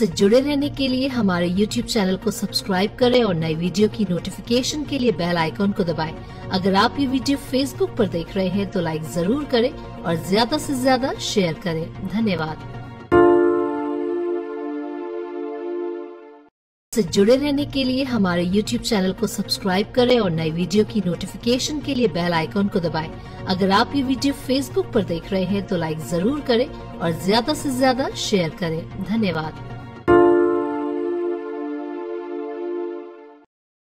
से जुड़े रहने के लिए हमारे YouTube चैनल को सब्सक्राइब करें और नई वीडियो की नोटिफिकेशन के लिए बेल आइकॉन को दबाएं। अगर आप ये वीडियो Facebook पर देख रहे हैं तो लाइक जरूर करें और ज्यादा से ज्यादा शेयर करें। धन्यवाद। से जुड़े रहने के लिए हमारे YouTube चैनल को सब्सक्राइब करें और नई वीडियो की नोटिफिकेशन के लिए बेल आइकॉन को दबाएं। अगर आप ये वीडियो Facebook पर देख रहे हैं तो लाइक जरूर करें और ज्यादा से ज्यादा शेयर करें। धन्यवाद।